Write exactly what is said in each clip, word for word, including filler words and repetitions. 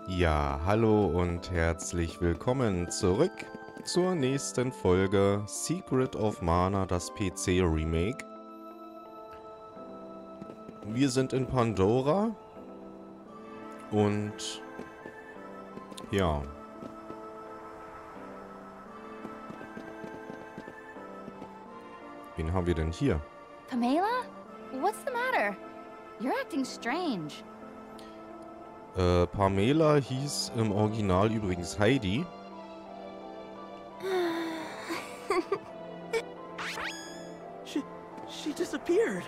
Ja, hallo und herzlich willkommen zurück zur nächsten Folge Secret of Mana, das P C-Remake. Wir sind in Pandora und ja. Wen haben wir denn hier? Pamela? What's the matter? You're acting strange. Äh, Pamela hieß im Original übrigens Heidi. she, she disappeared.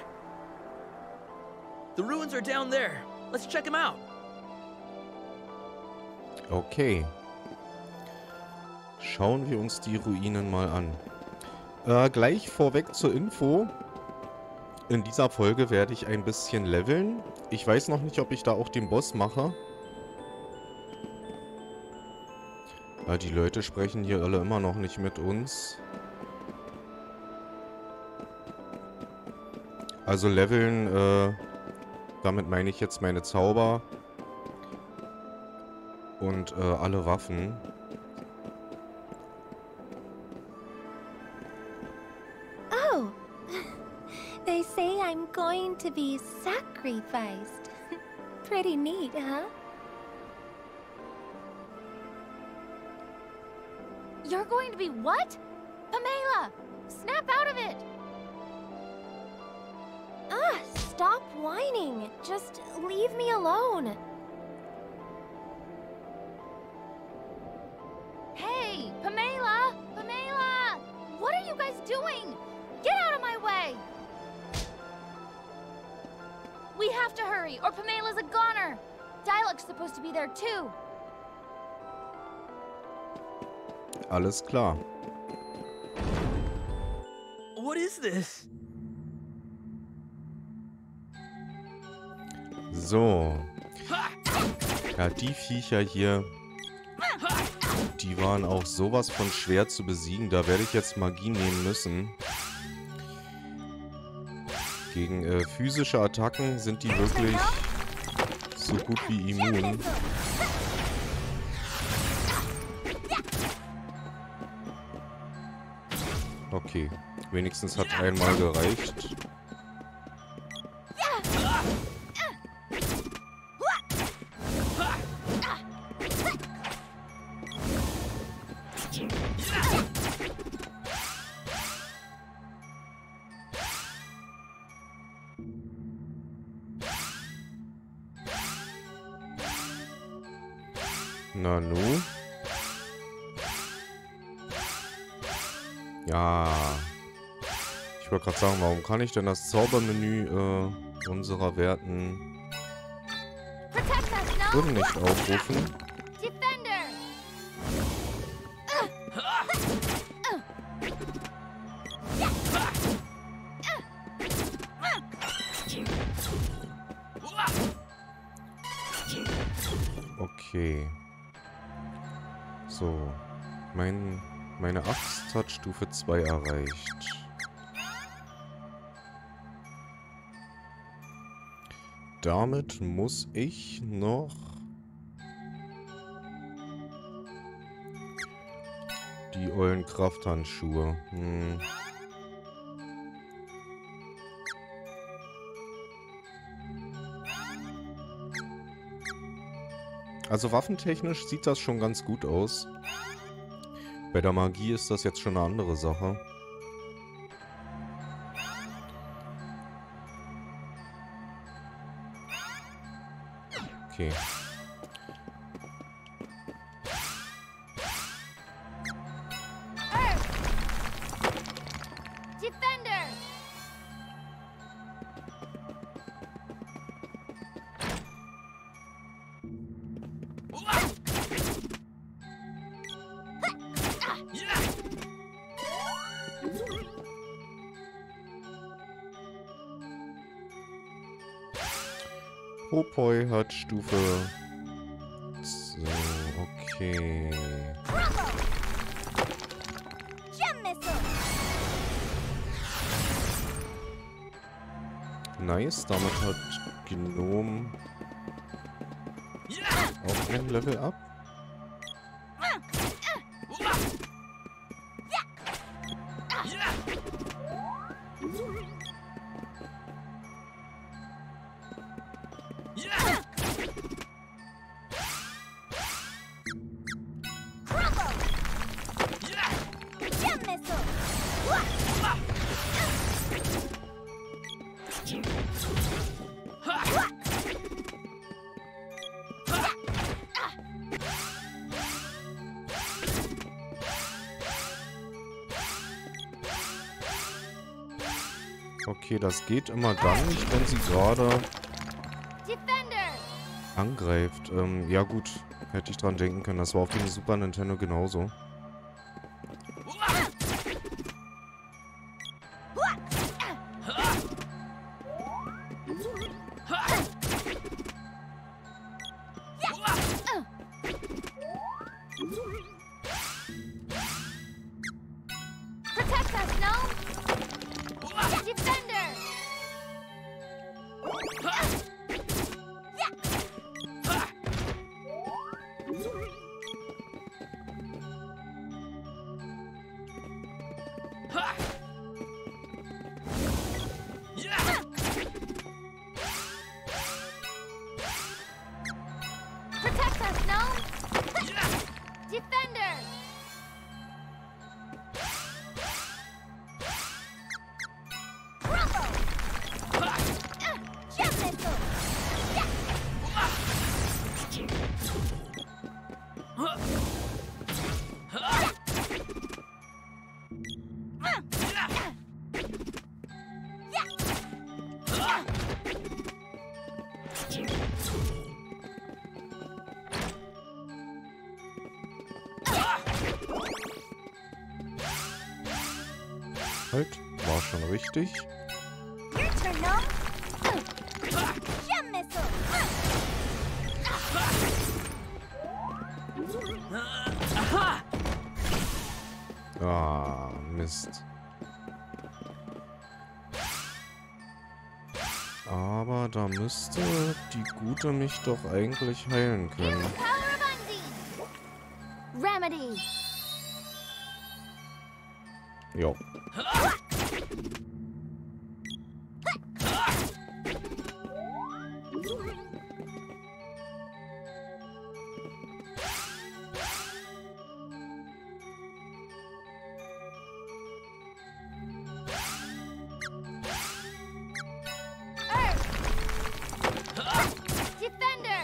The ruins are down there. Let's check them out. Okay. Schauen wir uns die Ruinen mal an. Äh, gleich vorweg zur Info. In dieser Folge werde ich ein bisschen leveln. Ich weiß noch nicht, ob ich da auch den Boss mache. Weil die Leute sprechen hier alle immer noch nicht mit uns. Also leveln, äh, damit meine ich jetzt meine Zauber. Und äh, alle Waffen. Oh, they say I'm going to be sacrificed. Pretty neat, huh? You're going to be what? Pamela! Snap out of it! Ah, stop whining. Just leave me alone. Hey, Pamela! Pamela! What are you guys doing? Get out of my way! We have to hurry, or Pamela's a goner! Dialog's supposed to be there too. Alles klar. What is this? So. Ja, die Viecher hier, die waren auch sowas von schwer zu besiegen. Da werde ich jetzt Magie nehmen müssen. Gegen äh, physische Attacken sind die wirklich so gut wie immun. Okay, wenigstens hat einmal gereicht. Na nu? Ja. Ich wollte gerade sagen, warum kann ich denn das Zaubermenü äh, unserer werten Kunden nicht aufrufen? Defender! Okay. So. Mein, meine Axt hat Stufe zwei erreicht. Damit muss ich noch die ollen Krafthandschuhe. Hm. Also waffentechnisch sieht das schon ganz gut aus. Bei der Magie ist das jetzt schon eine andere Sache. Okay. Defender! Popoi hat Stufe... So, okay. Gem missile. Nice, damit hat Gnome Auch ein Level up. Okay, das geht immer dann nicht, wenn sie gerade angreift. Ähm, ja gut, hätte ich dran denken können. Das war auf dem Super Nintendo genauso. Protect us, Gnome! Defender! Protect us, Gnome! Defender! Halt, war schon richtig. Your turn, Gnome. Gem missile. Aha! Ah, Mist. Aber da müsste die Gute mich doch eigentlich heilen können. Power of Undine! Remedy! Jo. Defender!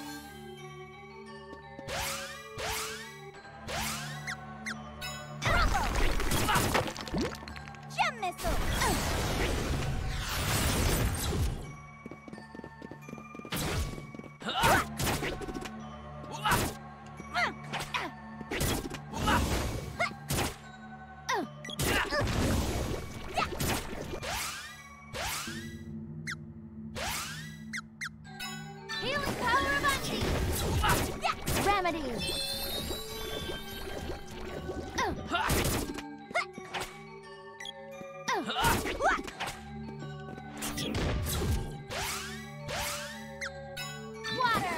Gem missile. Healing power of Undine! Remedy! Water!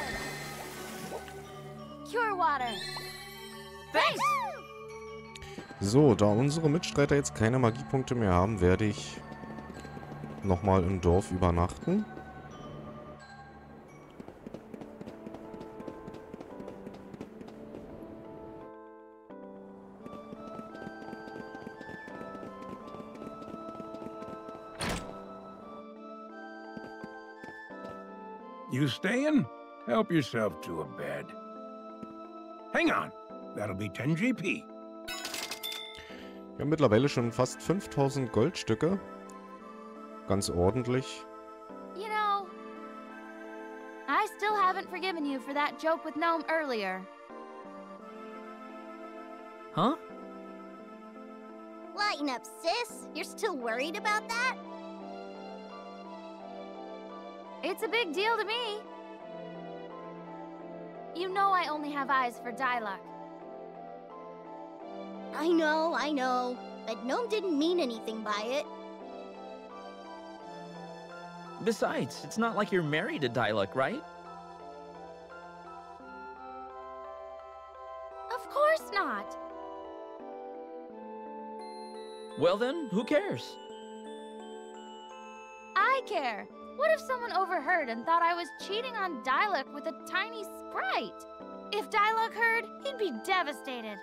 Cure water! Thanks! So, da unsere Mitstreiter jetzt keine Magiepunkte mehr haben, werde ich nochmal im Dorf übernachten. You staying? Help yourself to a bed. Hang on. That'll be ten G P. Wir haben mittlerweile schon fast fünftausend Goldstücke. Ganz ordentlich. You know, I still haven't forgiven you for that joke with Gnome earlier. Huh? Lighten up, sis. You're still worried about that? It's a big deal to me. You know I only have eyes for Diluc. I know, I know. But Gnome didn't mean anything by it. Besides, it's not like you're married to Diluc, right? Well then, who cares? I care. What if someone overheard and thought I was cheating on Diluc with a tiny sprite? If Diluc heard, he'd be devastated.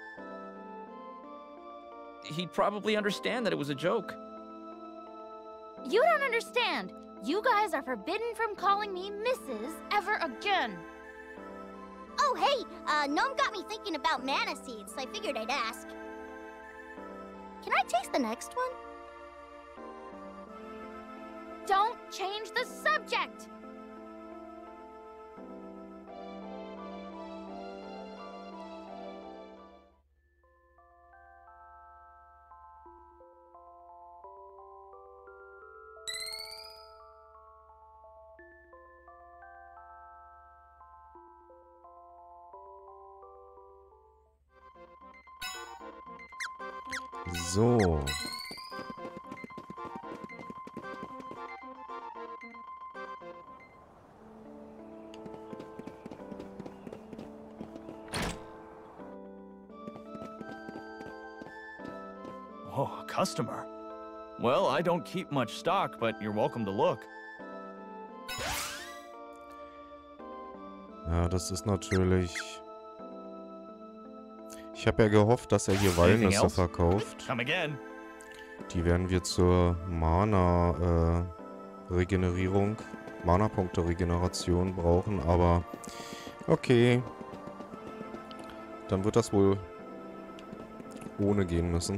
He'd probably understand that it was a joke. You don't understand. You guys are forbidden from calling me Missus ever again. Oh, hey, uh, Gnome got me thinking about mana seeds, so I figured I'd ask. Can I taste the next one? Don't change the subject! So. Oh, a customer. Well, I don't keep much stock, but you're welcome to look. Ja, das ist natürlich... Ich habe ja gehofft, dass er hier Walnüsse verkauft. Come again. Die werden wir zur Mana-Regenerierung, äh, Mana-Punkte-Regeneration brauchen, aber okay. Dann wird das wohl ohne gehen müssen.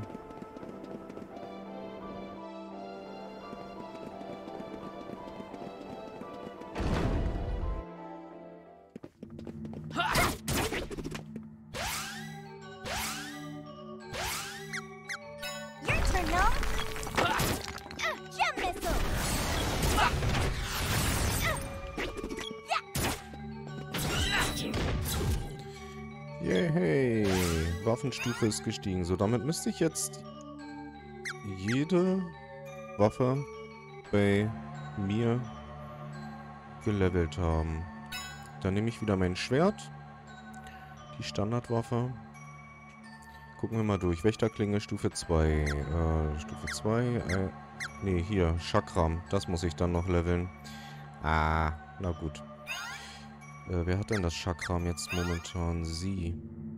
Yay, Waffenstufe ist gestiegen. So, damit müsste ich jetzt jede Waffe bei mir gelevelt haben. Dann nehme ich wieder mein Schwert. Die Standardwaffe. Gucken wir mal durch. Wächterklinge Stufe zwei. Äh, Stufe zwei. Äh, nee, hier. Chakram. Das muss ich dann noch leveln. Ah, na gut. Äh, wer hat denn das Chakram jetzt momentan? Sie.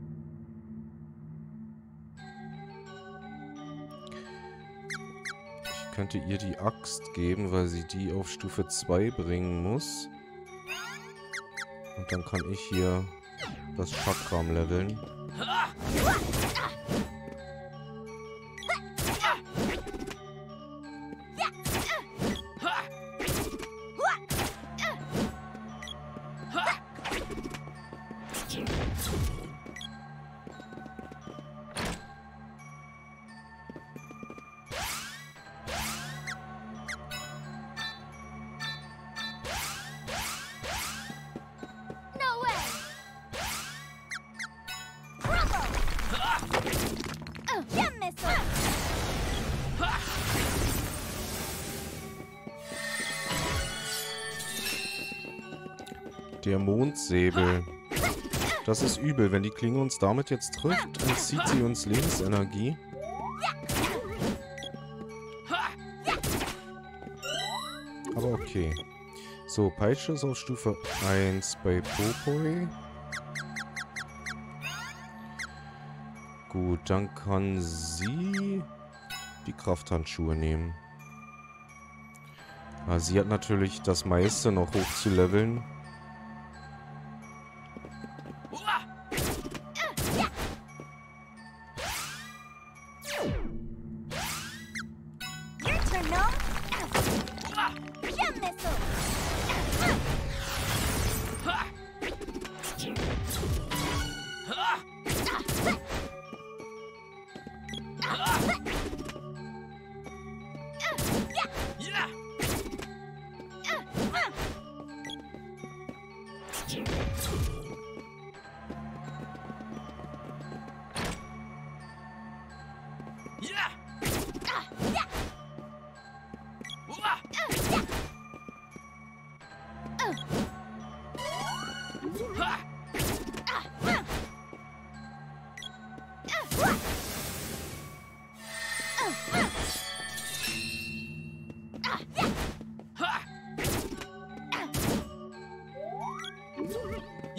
Ich könnte ihr die Axt geben, weil sie die auf Stufe zwei bringen muss. Und dann kann ich hier das Chakram leveln. Der Mondsäbel. Das ist übel. Wenn die Klinge uns damit jetzt trifft, entzieht sie uns Lebensenergie. Aber okay. So, Peitsche ist auf Stufe eins bei Popoi. Gut, dann kann sie die Krafthandschuhe nehmen. Aber sie hat natürlich das meiste noch hoch zu leveln.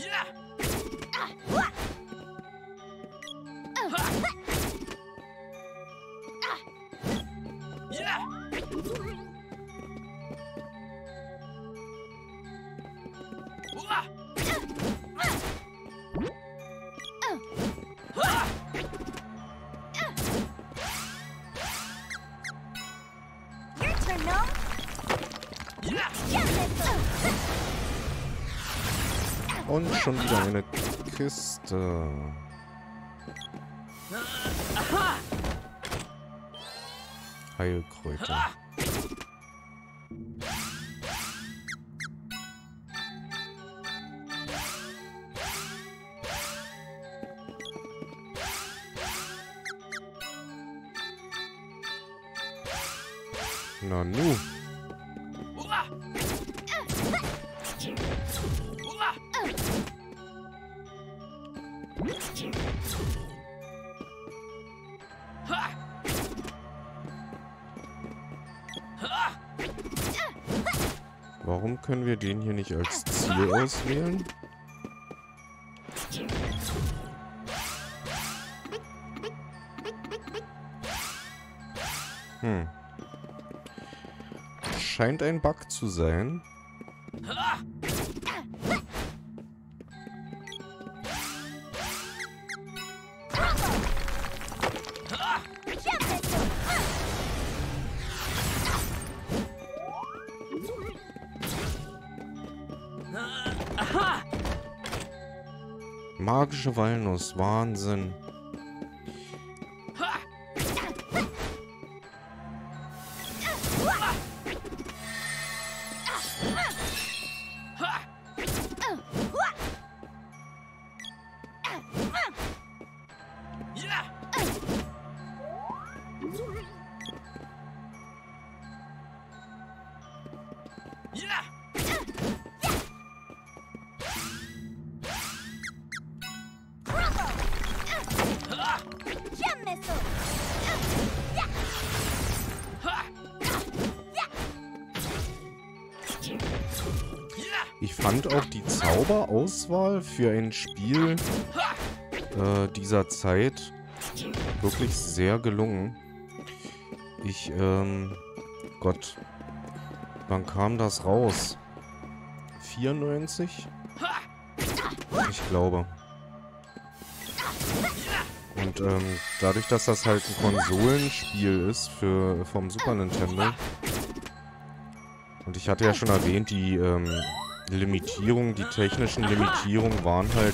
Und schon wieder eine Kiste. Heilkräuter. Na nu. Warum können wir den hier nicht als Ziel auswählen? Hm. Scheint ein Bug zu sein. Magische Walnuss, Wahnsinn. Ich fand auch die Zauberauswahl für ein Spiel äh, dieser Zeit wirklich sehr gelungen. Ich, ähm, Gott, wann kam das raus? vierundneunzig? Ich glaube. Und ähm, dadurch, dass das halt ein Konsolenspiel ist für vom Super Nintendo. Und ich hatte ja schon erwähnt, die ähm, Limitierungen, die technischen Limitierungen waren halt,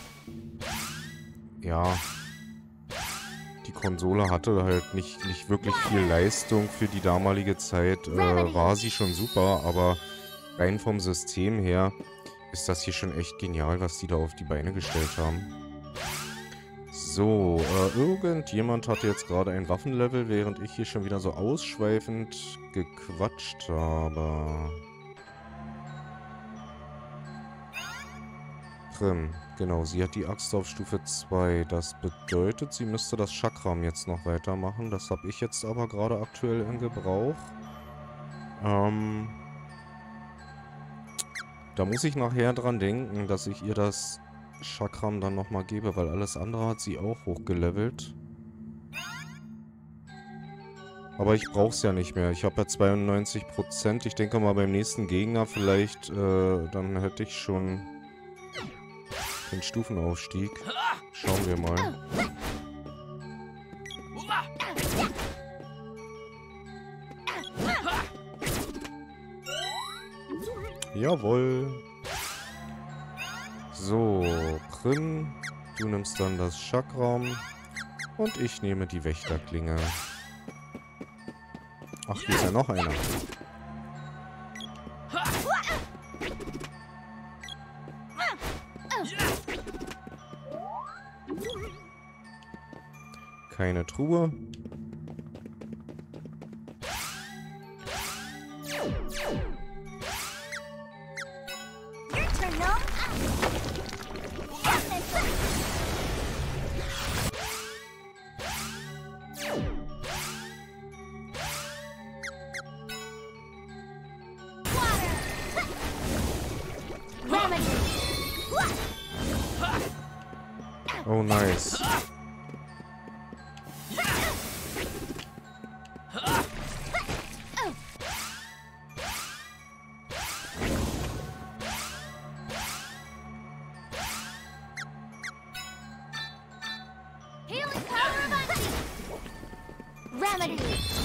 ja, die Konsole hatte halt nicht, nicht wirklich viel Leistung für die damalige Zeit, äh, war sie schon super, aber rein vom System her ist das hier schon echt genial, was die da auf die Beine gestellt haben. So, äh, irgendjemand hatte jetzt gerade ein Waffenlevel, während ich hier schon wieder so ausschweifend gequatscht habe. Prim, genau, sie hat die Axt auf Stufe zwei. Das bedeutet, sie müsste das Chakram jetzt noch weitermachen. Das habe ich jetzt aber gerade aktuell in Gebrauch. Ähm, da muss ich nachher dran denken, dass ich ihr das Chakram dann nochmal gebe, weil alles andere hat sie auch hochgelevelt. Aber ich brauche es ja nicht mehr. Ich habe ja zweiundneunzig Prozent. Ich denke mal beim nächsten Gegner vielleicht, äh, dann hätte ich schon den Stufenaufstieg. Schauen wir mal. Jawohl. So, Prim, du nimmst dann das Chakram und ich nehme die Wächterklinge. Ach, hier ist ja noch einer. Keine Truhe. Oh, nice. Healing power of Unseen. Remedy.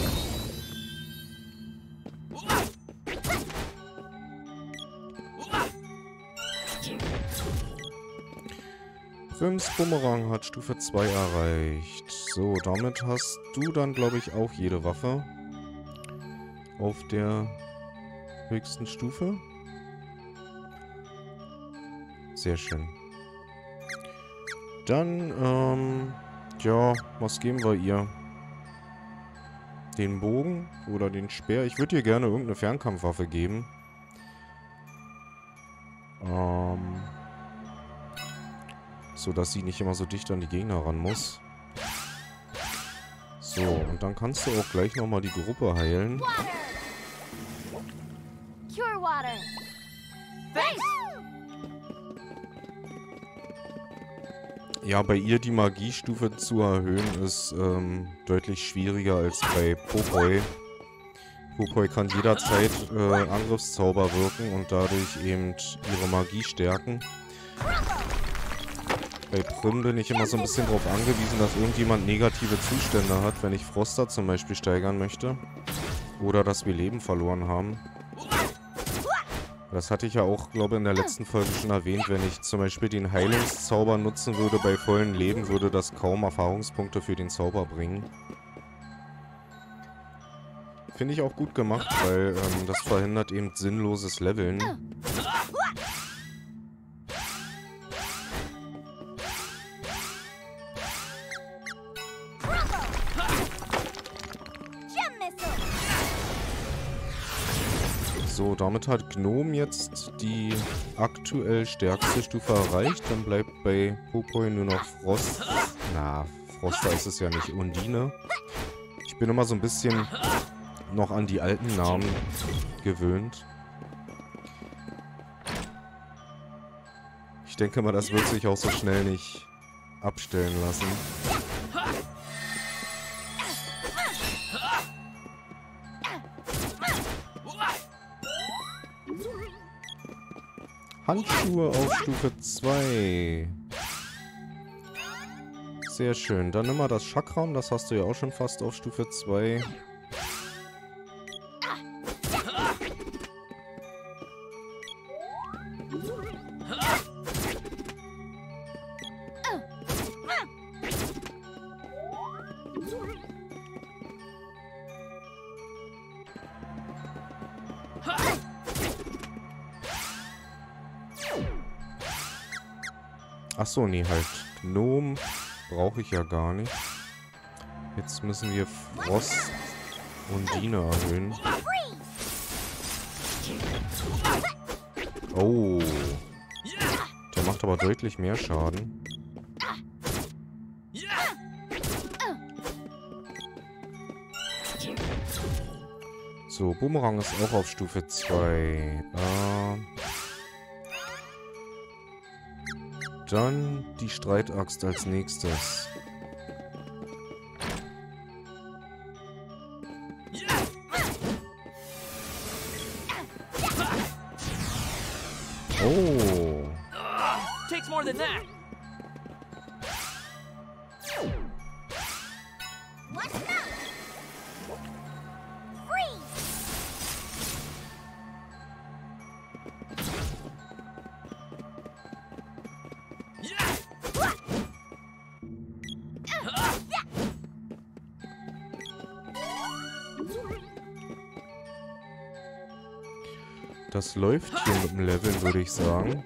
Prims Bumerang hat Stufe zwei erreicht. So, damit hast du dann, glaube ich, auch jede Waffe auf der höchsten Stufe. Sehr schön. Dann, ähm, ja, was geben wir ihr? Den Bogen oder den Speer? Ich würde ihr gerne irgendeine Fernkampfwaffe geben. Ähm... So, dass sie nicht immer so dicht an die Gegner ran muss. So, und dann kannst du auch gleich nochmal die Gruppe heilen. Water. Cure water. Thanks. Ja, bei ihr die Magiestufe zu erhöhen ist ähm, deutlich schwieriger als bei Popoi. Popoi kann jederzeit äh, Angriffszauber wirken und dadurch eben ihre Magie stärken. Bei Prim bin ich immer so ein bisschen darauf angewiesen, dass irgendjemand negative Zustände hat, wenn ich Froster zum Beispiel steigern möchte. Oder dass wir Leben verloren haben. Das hatte ich ja auch, glaube ich, in der letzten Folge schon erwähnt. Wenn ich zum Beispiel den Heilungszauber nutzen würde bei vollen Leben, würde das kaum Erfahrungspunkte für den Zauber bringen. Finde ich auch gut gemacht, weil ähm, das verhindert eben sinnloses Leveln. So, damit hat Gnome jetzt die aktuell stärkste Stufe erreicht. Dann bleibt bei Popoi nur noch Frost. Na, Froster ist es ja nicht. Undine. Ich bin immer so ein bisschen noch an die alten Namen gewöhnt. Ich denke mal, das wird sich auch so schnell nicht abstellen lassen. Handschuhe auf Stufe zwei. Sehr schön. Dann nimm mal das Chakram. Das hast du ja auch schon fast auf Stufe zwei. Achso, nee, halt. Gnome brauche ich ja gar nicht. Jetzt müssen wir Frost und Undine erhöhen. Oh. Der macht aber deutlich mehr Schaden. So, Bumerang ist auch auf Stufe zwei. Äh... Dann die Streitaxt als nächstes. Oh. Takes more than that. What's that? Freeze! Das läuft hier mit dem Leveln, würde ich sagen.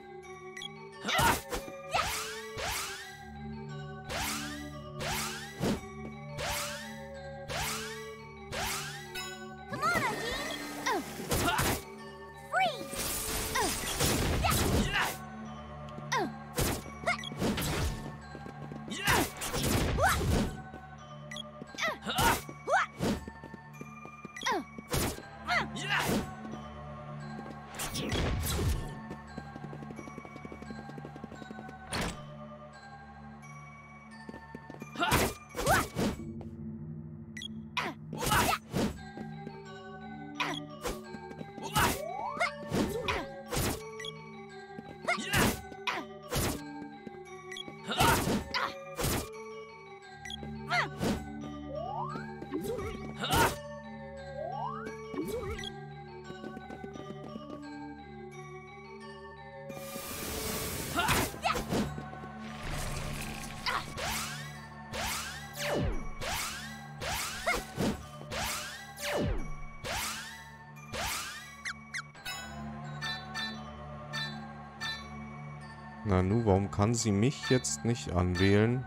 Nanu, warum kann sie mich jetzt nicht anwählen?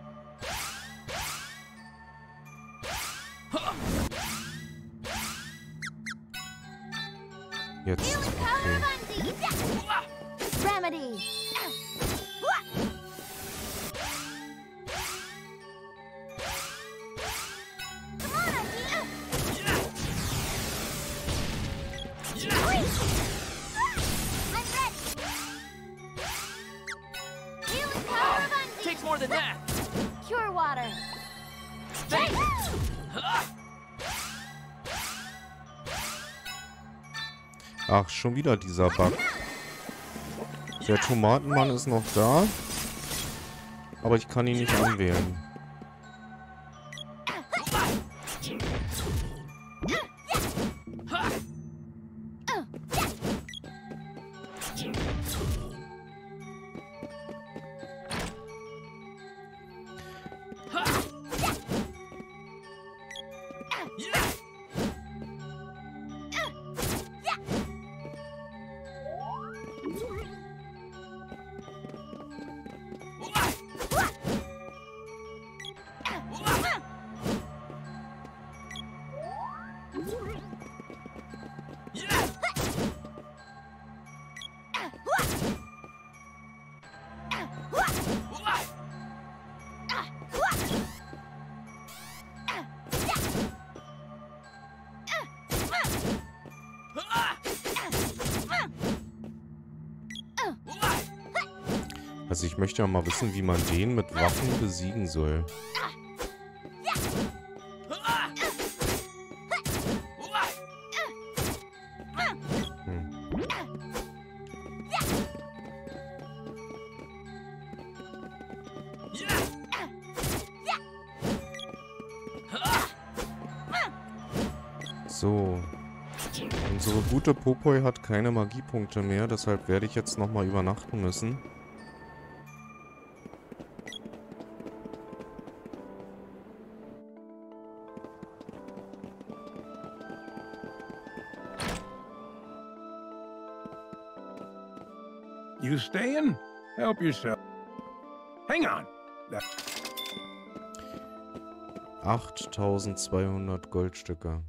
Jetzt, okay. Remedy. Takes more than that. Cure water. Ach, schon wieder dieser Bug. Der Tomatenmann ist noch da. Aber ich kann ihn nicht anwählen. Also ich möchte ja mal wissen, wie man den mit Waffen besiegen soll. Hm. So. Unsere gute Popoi hat keine Magiepunkte mehr, deshalb werde ich jetzt nochmal übernachten müssen. You staying? Help yourself. Hang on. That achttausendzweihundert Goldstücke.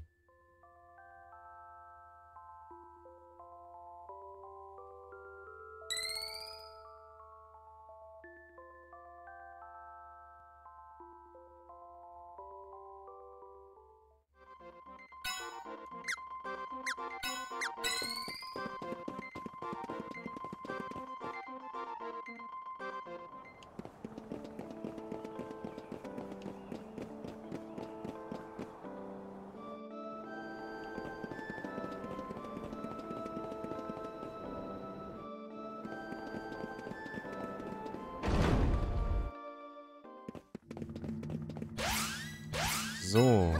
So.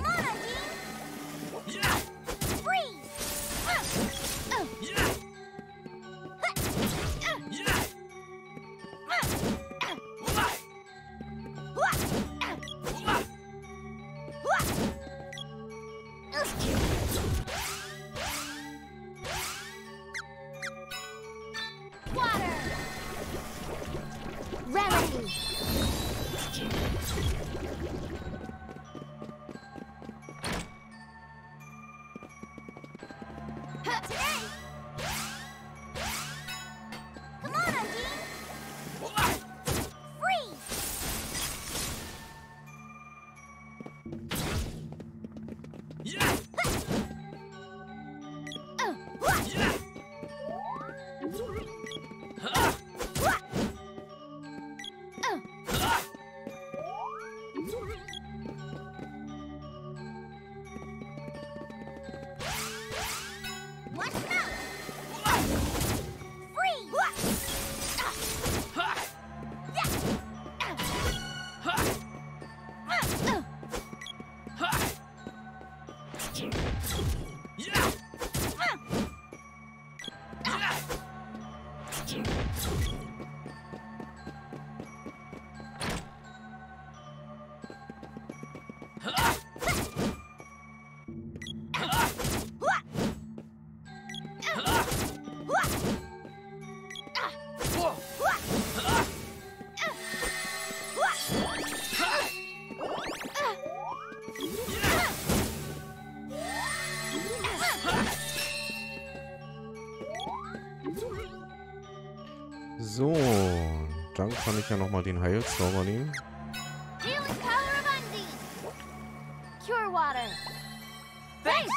So, dann kann ich ja nochmal den Heilzauber nehmen. Healing power of Undine. Cure water. Thanks.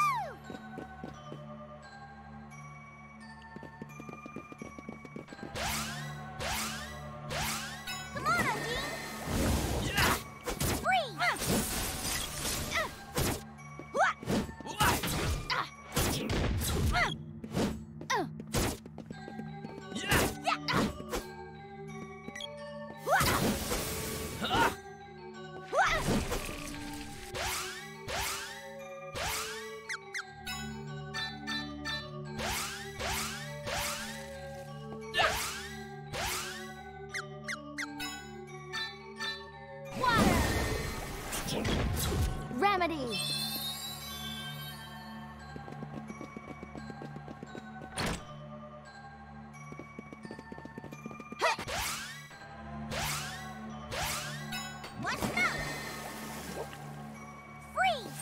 Come on, Undine! Freeze! Remedy. What's up? Freeze!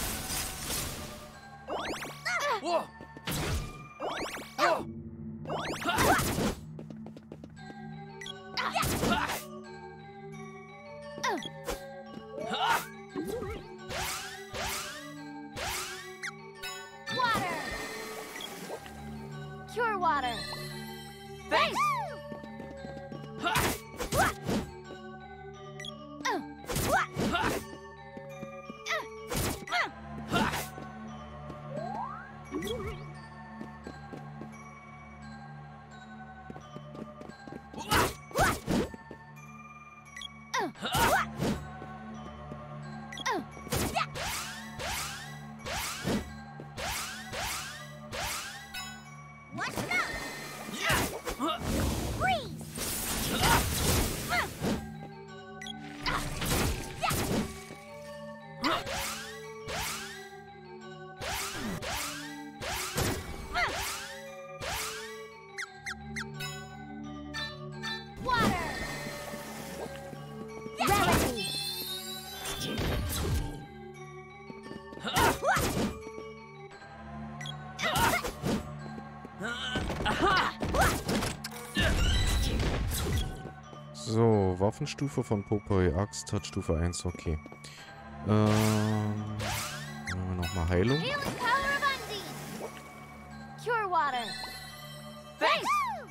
Whoa! Whoa! Water. Cure water. Thanks. What's up? Freeze! Water. Remedy. So, Waffenstufe von Popeye Axt hat Stufe eins, okay. Ähm, nehmen wir nochmal Heilung. Healing power of Undine. Cure water. Thanks.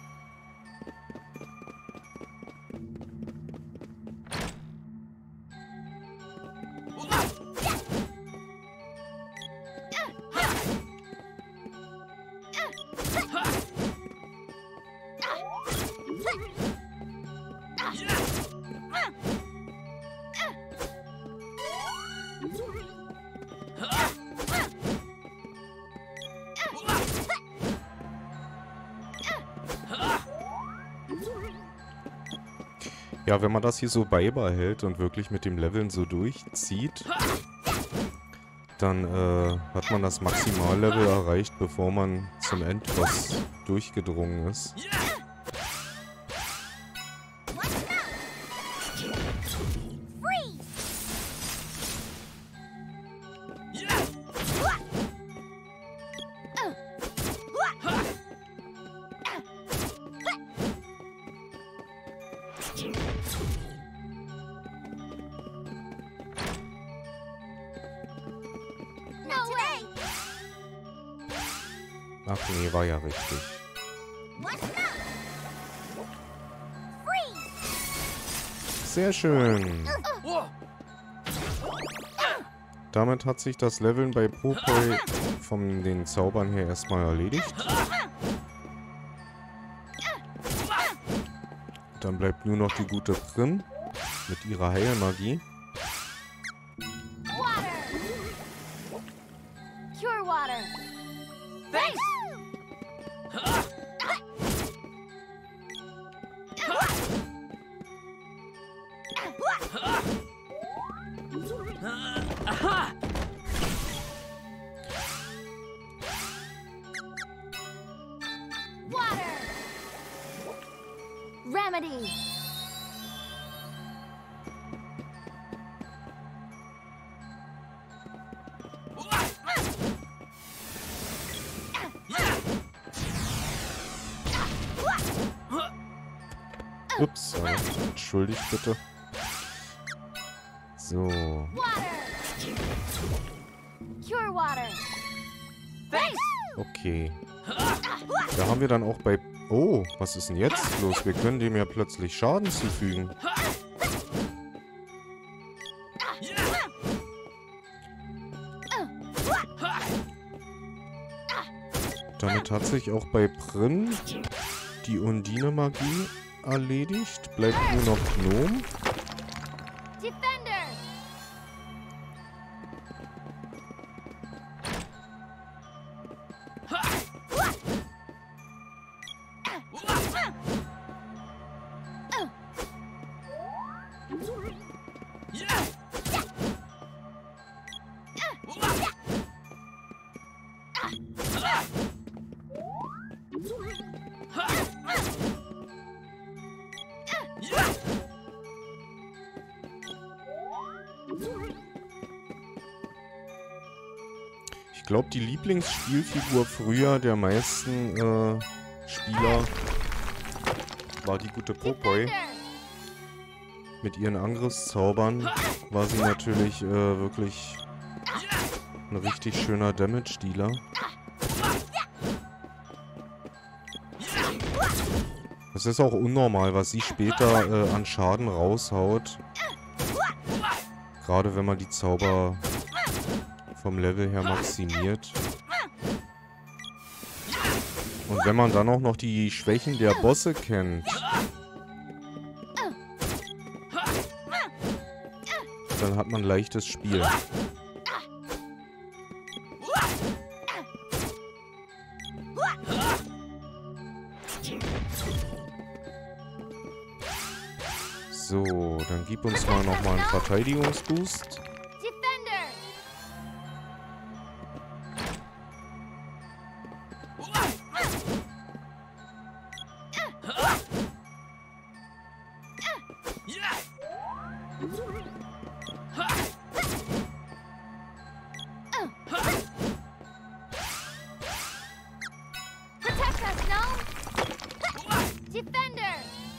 Ja, wenn man das hier so beibehält und wirklich mit dem Leveln so durchzieht, dann äh, hat man das Maximallevel erreicht, bevor man zum Endboss durchgedrungen ist. What's up? Freeze! Not today! Ach nee, war ja richtig. What's up? Freeze! Sehr schön. Whoa! Damit hat sich das Leveln bei Popeye von den Zaubern her erstmal erledigt. Dann bleibt nur noch die gute Prim mit ihrer Heilmagie. Water. Cure water. Thanks. Aha! Water. Remedy. Ups, äh, entschuldigt bitte. So. Water. Cure water. Face. Okay. Da haben wir dann auch bei... Oh, was ist denn jetzt los? Wir können dem ja plötzlich Schaden zufügen. Damit hat sich auch bei Prin die Undine-Magie erledigt. Bleibt nur noch Gnome. Defender. Ich glaube, die Lieblingsspielfigur früher der meisten äh, Spieler war die gute Popoi. Mit ihren Angriffszaubern war sie natürlich äh, wirklich ein richtig schöner Damage-Dealer. Das ist auch unnormal, was sie später äh, an Schaden raushaut. Gerade wenn man die Zauber vom Level her maximiert. Und wenn man dann auch noch die Schwächen der Bosse kennt, dann hat man leichtes Spiel. So, dann gib uns mal nochmal einen Verteidigungsboost. Protect us, Gnome. Defender.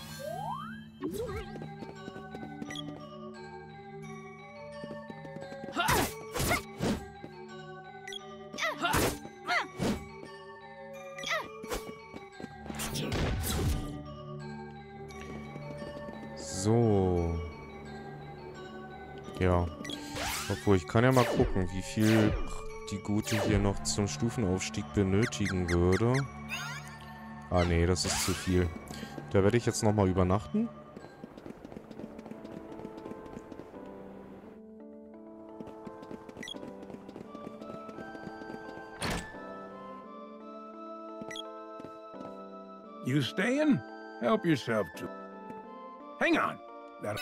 So. Ja. Obwohl, ich kann ja mal gucken, wie viel die Gute hier noch zum Stufenaufstieg benötigen würde. Ah, nee, das ist zu viel. Da werde ich jetzt nochmal übernachten. You staying? Help yourself to... Hang on. That'll...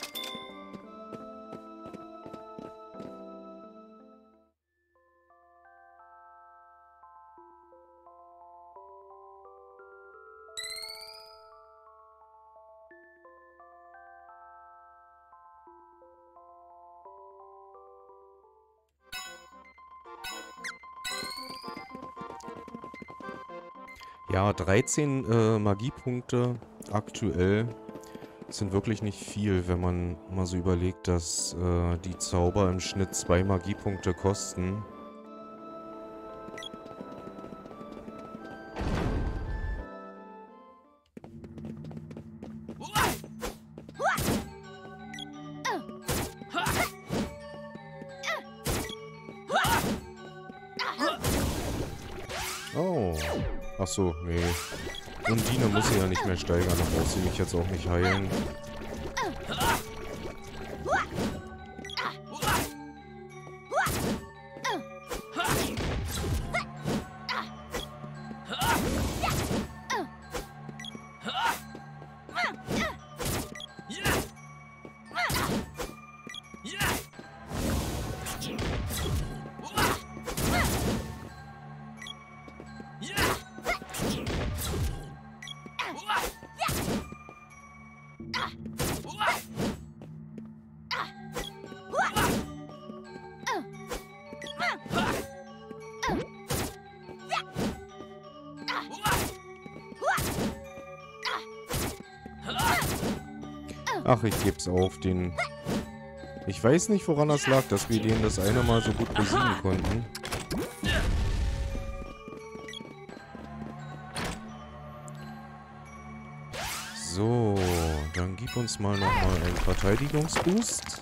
Ja, dreizehn äh, Magiepunkte aktuell sind wirklich nicht viel, wenn man mal so überlegt, dass äh, die Zauber im Schnitt zwei Magiepunkte kosten. Oh. Achso, nee. Undine muss sie ja nicht mehr steigern, dann braucht sie mich jetzt auch nicht heilen. Ach, ich geb's auf, den... Ich weiß nicht, woran das lag, dass wir den das eine Mal so gut besiegen konnten. So, dann gib uns mal nochmal einen Verteidigungsboost.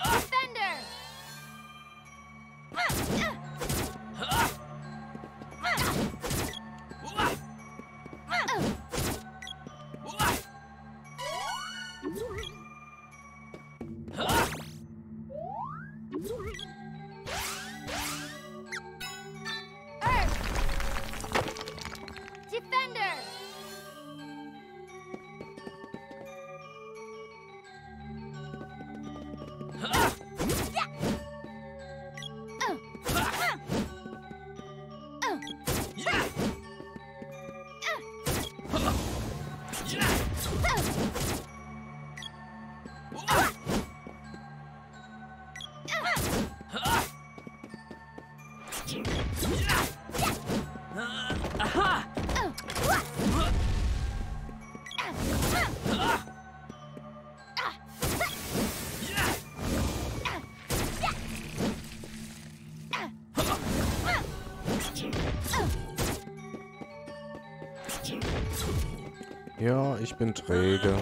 Ja, ich bin träge.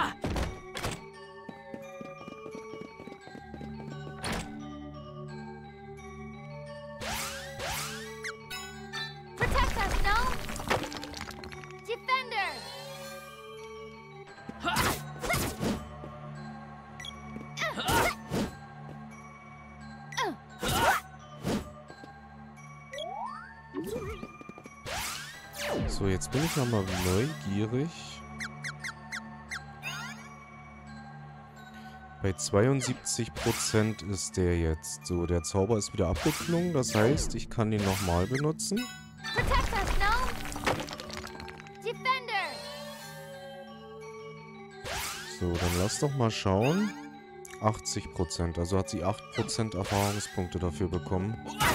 Protect us, Gnome! Defender! So, jetzt bin ich nochmal neugierig. Bei zweiundsiebzig Prozent ist der jetzt. So, der Zauber ist wieder abgeklungen. Das heißt, ich kann den nochmal benutzen. Protect us, Gnome! Defender! So, dann lass doch mal schauen. achtzig Prozent. Also hat sie acht Prozent Erfahrungspunkte dafür bekommen.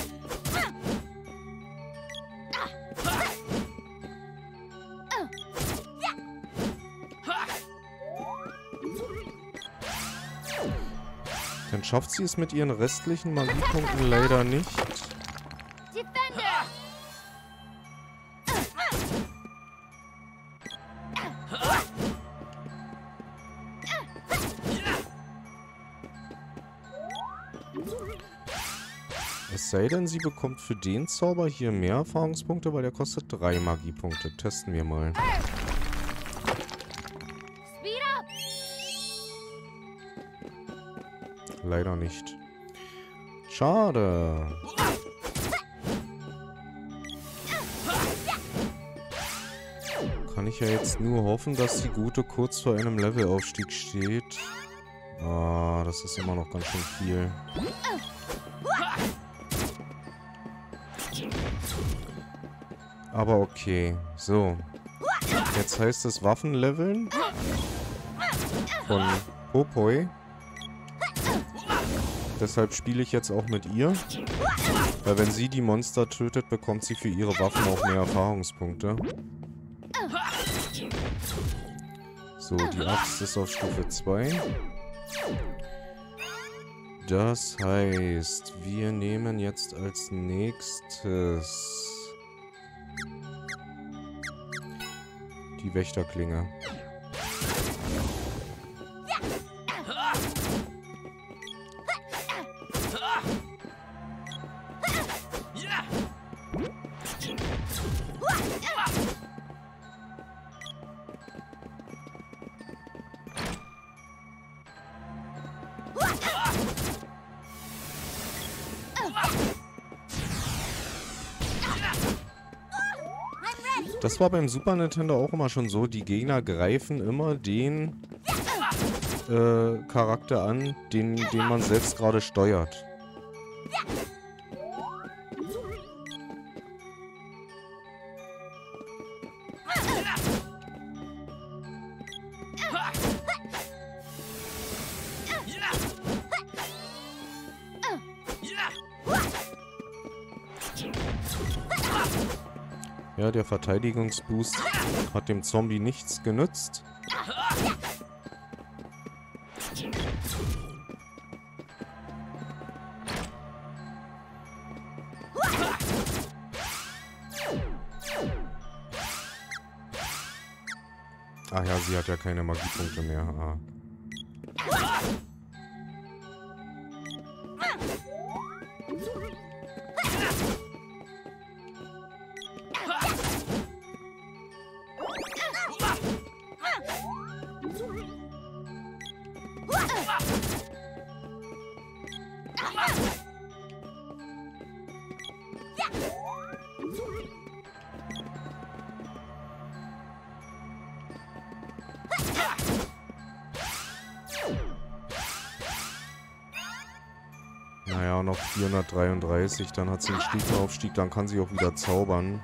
Dann schafft sie es mit ihren restlichen Magiepunkten leider nicht. Defender! Es sei denn, sie bekommt für den Zauber hier mehr Erfahrungspunkte, weil der kostet drei Magiepunkte. Testen wir mal. Speed up! Leider nicht. Schade. Kann ich ja jetzt nur hoffen, dass die Gute kurz vor einem Levelaufstieg steht. Ah, das ist immer noch ganz schön viel. Aber okay. So. Jetzt heißt es Waffenleveln von Popoi. Deshalb spiele ich jetzt auch mit ihr. Weil wenn sie die Monster tötet, bekommt sie für ihre Waffen auch mehr Erfahrungspunkte. So, die Axt ist auf Stufe zwei. Das heißt, wir nehmen jetzt als nächstes die Wächterklinge. Das war beim Super Nintendo auch immer schon so. Die Gegner greifen immer den äh, Charakter an, den, den man selbst gerade steuert. Ja, der Verteidigungsboost hat dem Zombie nichts genützt. Ach ja, sie hat ja keine Magiepunkte mehr. Ah. Naja, noch vierhundertdreiunddreißig, dann hat sie einen Stufenaufstieg, dann kann sie auch wieder zaubern.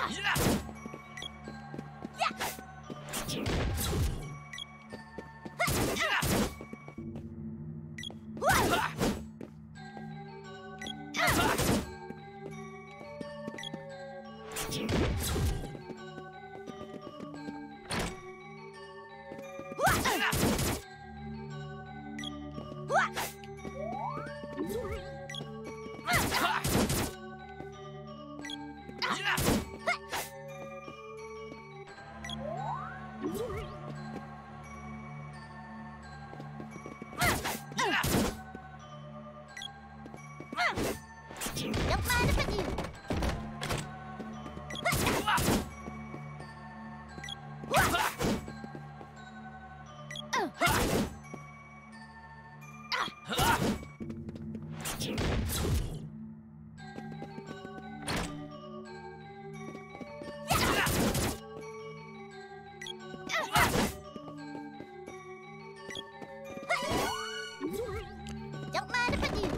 Don't mind if I do. Don't mind if I do.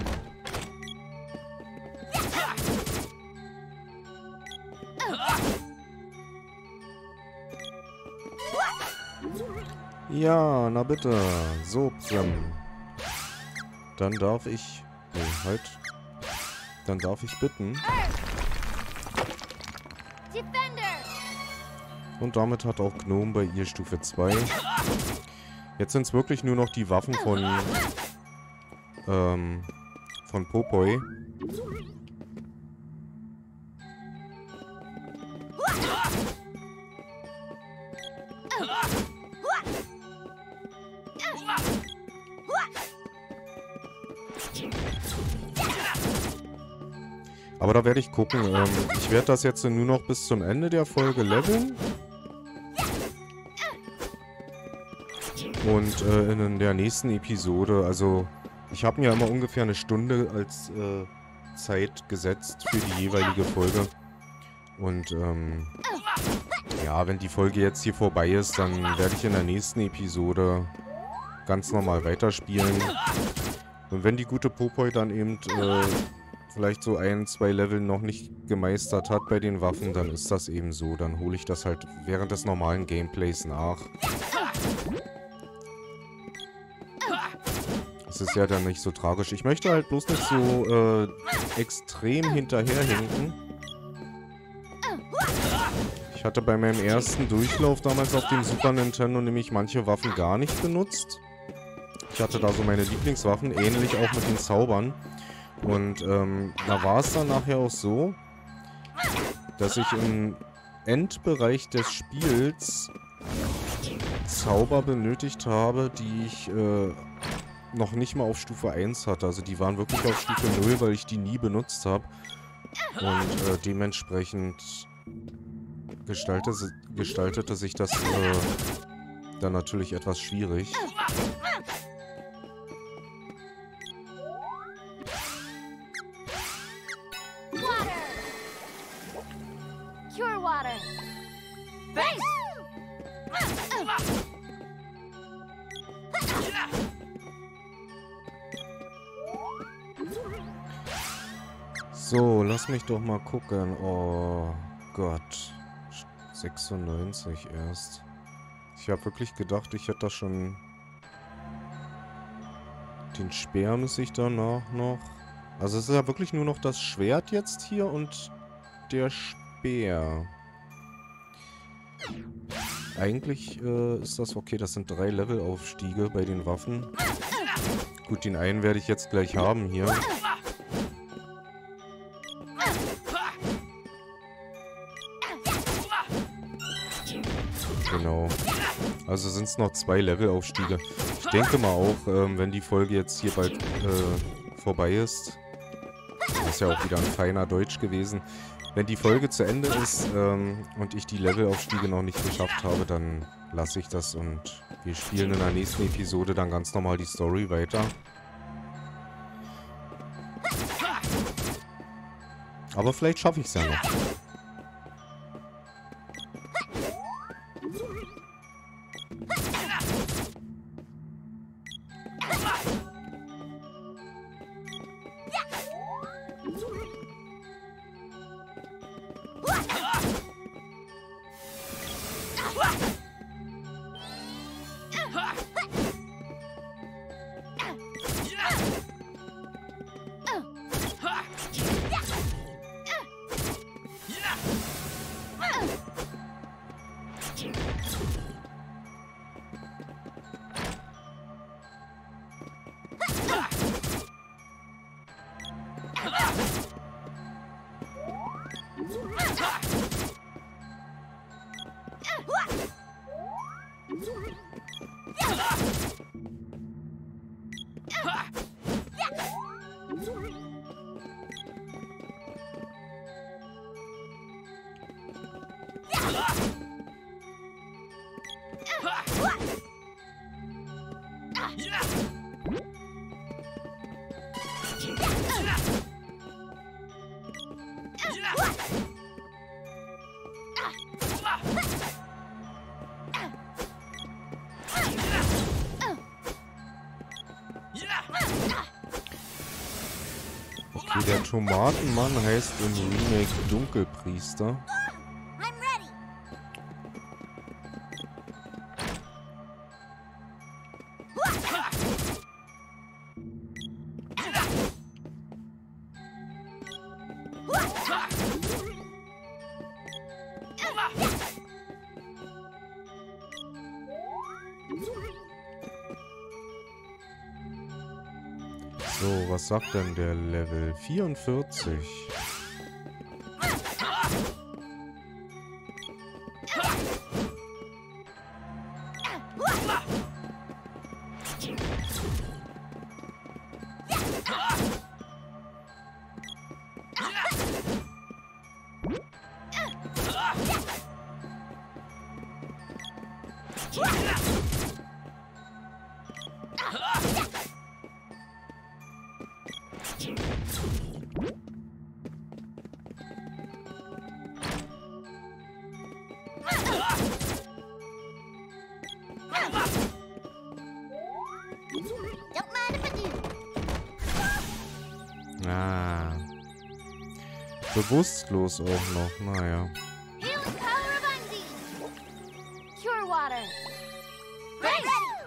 Ja, na bitte. So, Prim. Dann darf ich... Nee, halt. Dann darf ich bitten. Defender! Und damit hat auch Gnome bei ihr Stufe zwei. Jetzt sind es wirklich nur noch die Waffen von... Ähm... Von Popoi. Aber da werde ich gucken. Ähm, ich werde das jetzt nur noch bis zum Ende der Folge leveln. Und äh, in der nächsten Episode, also ich habe mir immer ungefähr eine Stunde als äh, Zeit gesetzt für die jeweilige Folge. Und ähm, ja, wenn die Folge jetzt hier vorbei ist, dann werde ich in der nächsten Episode ganz normal weiterspielen. Und wenn die gute Popoi dann eben äh, vielleicht so ein, zwei Level noch nicht gemeistert hat bei den Waffen, dann ist das eben so. Dann hole ich das halt während des normalen Gameplays nach. Das ist ja dann nicht so tragisch. Ich möchte halt bloß nicht so äh, extrem hinterherhinken. Ich hatte bei meinem ersten Durchlauf damals auf dem Super Nintendo nämlich manche Waffen gar nicht benutzt. Ich hatte da so meine Lieblingswaffen, ähnlich auch mit den Zaubern. Und ähm, da war es dann nachher auch so, dass ich im Endbereich des Spiels Zauber benötigt habe, die ich äh, noch nicht mal auf Stufe eins hatte. Also die waren wirklich auf Stufe null, weil ich die nie benutzt habe. Und äh, dementsprechend gestaltete, gestaltete sich das äh, dann natürlich etwas schwierig. Cure water! Thanks! So, lass mich doch mal gucken. Oh Gott. sechsundneunzig erst. Ich habe wirklich gedacht, ich hätte das schon... Den Speer muss ich danach noch... Also es ist ja wirklich nur noch das Schwert jetzt hier und der Bär. Eigentlich äh, ist das okay. Das sind drei Levelaufstiege bei den Waffen. Gut, den einen werde ich jetzt gleich haben hier. Genau. Also sind es noch zwei Levelaufstiege. Ich denke mal auch, ähm, wenn die Folge jetzt hier bald äh, vorbei ist. Das ist ja auch wieder ein feiner Deutsch gewesen. Wenn die Folge zu Ende ist ähm, und ich die Levelaufstiege noch nicht geschafft habe, dann lasse ich das und wir spielen in der nächsten Episode dann ganz normal die Story weiter. Aber vielleicht schaffe ich es ja noch. Okay, der Tomatenmann heißt im Remake Dunkelpriester. I'm ready. So, was sagt denn der Level? vierundvierzig. Don't mind if I do. Ah. Bewusstlos auch noch, naja. Healing power of Undine. Cure water. Ready.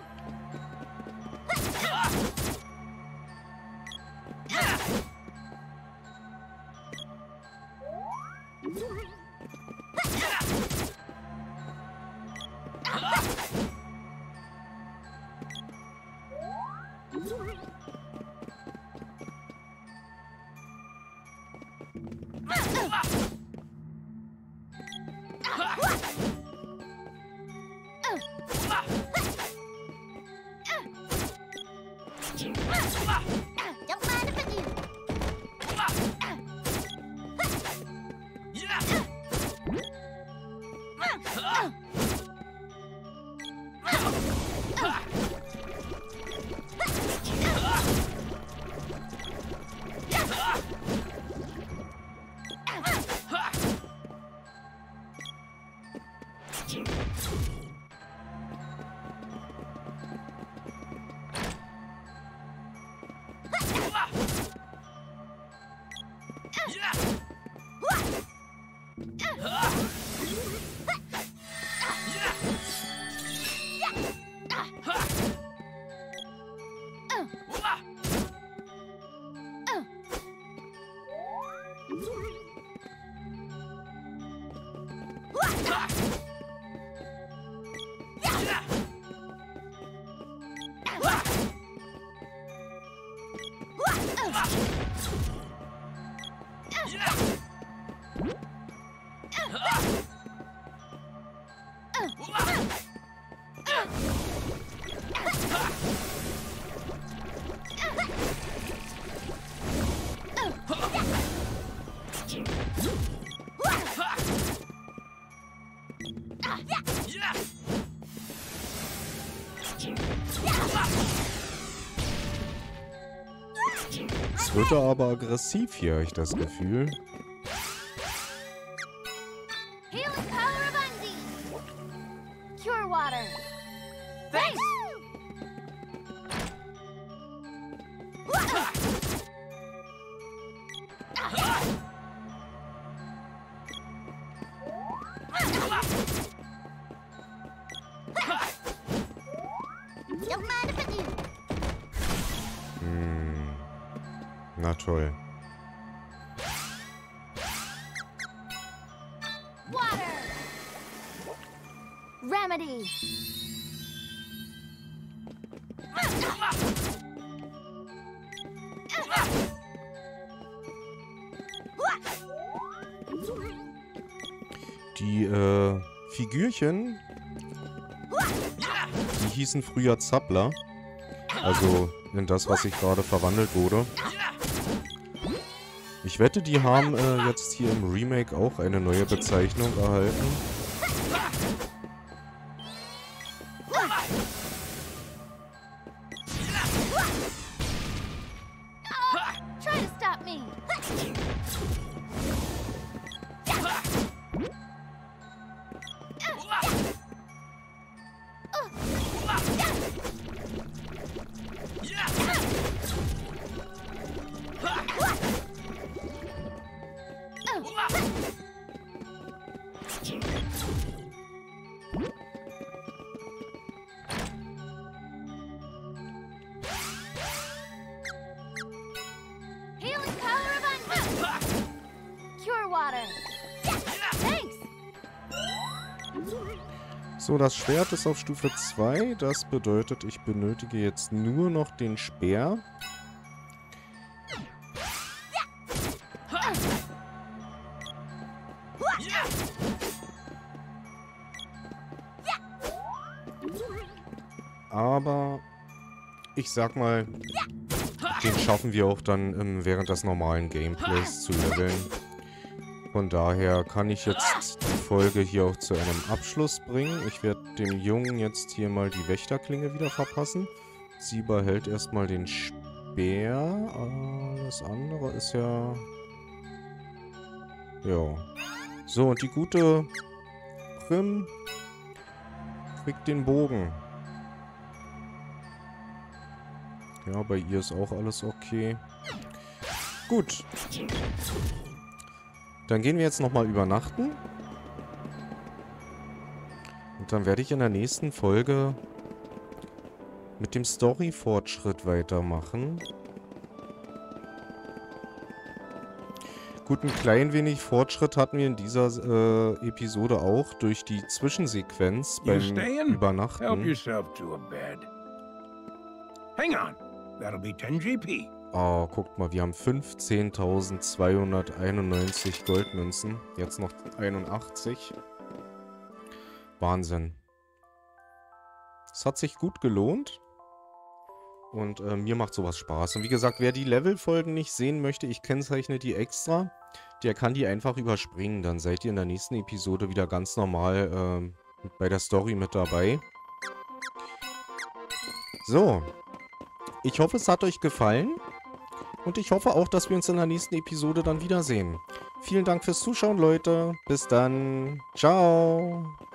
Don't mind if I do. Es wird aber aggressiv hier, habe ich das Gefühl. Healing power of Undine. Cure water. Thanks. Don't mind if I do. Hm. Na toll. Water. Remedy. Die äh, Figürchen, die hießen früher Zappler. Also in das, was ich gerade verwandelt wurde. Ich wette, die haben äh, jetzt hier im Remake auch eine neue Bezeichnung erhalten. Try to stop me. Healing power of Undine. Cure water. Thanks. So, das Schwert ist auf Stufe zwei. Das bedeutet, ich benötige jetzt nur noch den Speer. Aber ich sag mal, den schaffen wir auch dann ähm, während des normalen Gameplays zu leveln. Von daher kann ich jetzt die Folge hier auch zu einem Abschluss bringen. Ich werde dem Jungen jetzt hier mal die Wächterklinge wieder verpassen. Sie behält erstmal den Speer. Ah, das andere ist ja... Ja. So, und die gute Prim kriegt den Bogen. Ja, bei ihr ist auch alles okay. Gut. Dann gehen wir jetzt nochmal übernachten. Und dann werde ich in der nächsten Folge mit dem Story-Fortschritt weitermachen. Gut, ein klein wenig Fortschritt hatten wir in dieser äh, Episode auch durch die Zwischensequenz beim Übernachten. Help yourself to a bed. Hang on. That'll be ten G P. Oh, guckt mal, wir haben fünfzehntausendzweihunderteinundneunzig Goldmünzen. Jetzt noch einundachtzig. Wahnsinn. Es hat sich gut gelohnt. Und äh, mir macht sowas Spaß. Und wie gesagt, wer die Levelfolgen nicht sehen möchte, ich kennzeichne die extra. Der kann die einfach überspringen. Dann seid ihr in der nächsten Episode wieder ganz normal äh, bei der Story mit dabei. So. Ich hoffe, es hat euch gefallen. Und ich hoffe auch, dass wir uns in der nächsten Episode dann wiedersehen. Vielen Dank fürs Zuschauen, Leute. Bis dann. Ciao.